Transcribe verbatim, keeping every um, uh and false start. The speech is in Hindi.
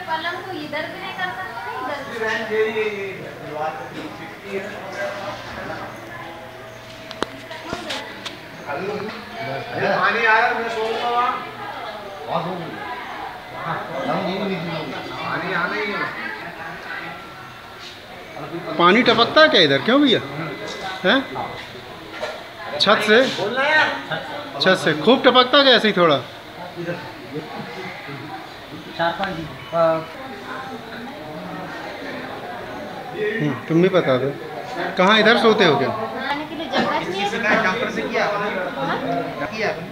पलंग को इधर भी नहीं कर सकते इधर। पानी आया मैं सोऊंगा वहाँ। पानी आना ही है। पानी टपकता है क्या इधर? क्यों भैया? हैं? छत से? छत से खूब टपकता क्या ऐसे ही थोड़ा? चार पाँच तुम भी बता दो कहाँ इधर सोते हो क्या? आने के लिए जगह नहीं है। से किया किया